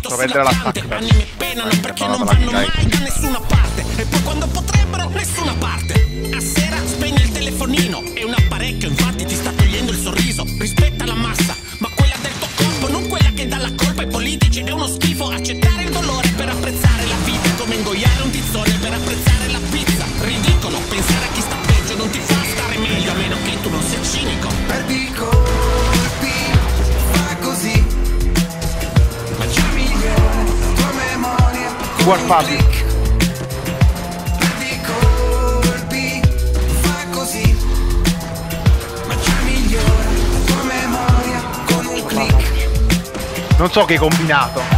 Posso prendere l'attacco. Anime penano perché non vanno mai da nessuna parte. E poi quando potrebbero, nessuna parte. A sera spegni il telefonino. È un apparecchio, infatti ti sta togliendo il sorriso. Rispetta la massa, ma quella del tuo corpo, non quella che dà la colpa ai politici. È uno schifo accettare il dolore per apprezzare la vita. È come ingoiare un tizzone per apprezzare la pizza. Ridicolo, pensare a chi sta peggio non ti fa stare meglio, a meno che tu non sia cinico. Perdi colpi, fa così. Ma già migliore, tua memoria. War Fabio. Perdi colpi, fa così. Ma già migliore, tua memoria con un click. Non so che hai combinato.